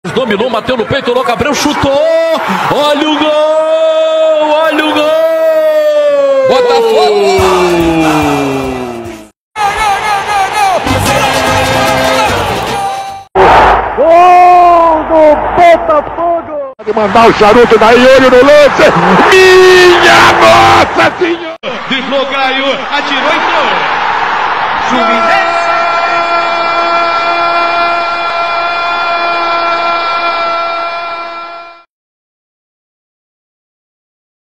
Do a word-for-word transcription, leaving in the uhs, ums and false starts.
Dominou, bateu no peito, o Louco Abreu chutou. Olha o gol! Olha o gol! Botafogo! Gol do Botafogo! Pode mandar o charuto daí, olho no lance. Minha Nossa Senhora! Driblou, Caio, atirou e entrou. Fluminense!